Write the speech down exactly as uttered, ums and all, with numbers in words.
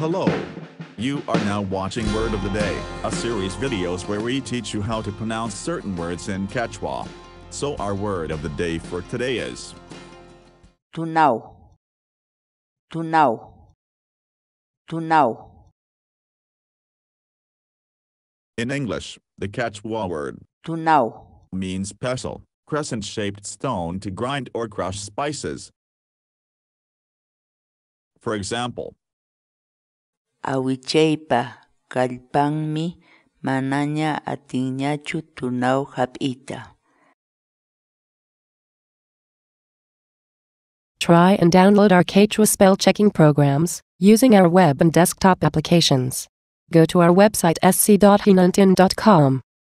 Hello. You are now watching Word of the Day, a series videos where we teach you how to pronounce certain words in Quechua. So our word of the day for today is Tunaw. Tunaw. Tunaw. In English, the Quechua word Tunaw means pestle, crescent-shaped stone to grind or crush spices. For example, awichaypa kallpanmi manaña atinñachu tunaw hap'ita. Try and download our Quechua spell checking programs using our web and desktop applications. Go to our website s c dot hinantin dot com.